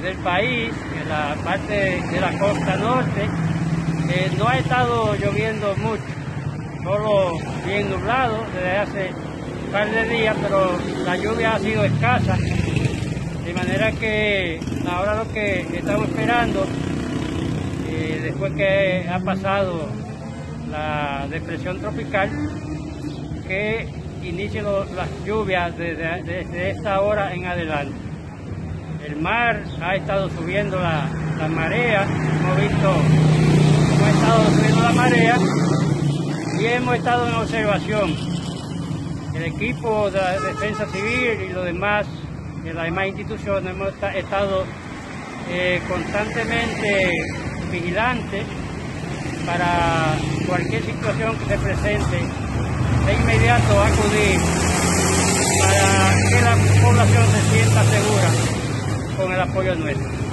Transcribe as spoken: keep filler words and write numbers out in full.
del país, en la parte de la costa norte, eh, no ha estado lloviendo mucho, solo bien nublado desde hace un par de días, pero la lluvia ha sido escasa, de manera que ahora lo que estamos esperando, eh, después que ha pasado la depresión tropical, que inicie lo, las lluvias desde, desde esta hora en adelante. El mar ha estado subiendo la, la marea, hemos visto cómo ha estado subiendo la marea y hemos estado en observación. El equipo de la Defensa Civil y los demás, de las demás instituciones, hemos estado eh, constantemente vigilantes para cualquier situación que se presente, de inmediato acudir para que la población se sienta segura con el apoyo nuestro.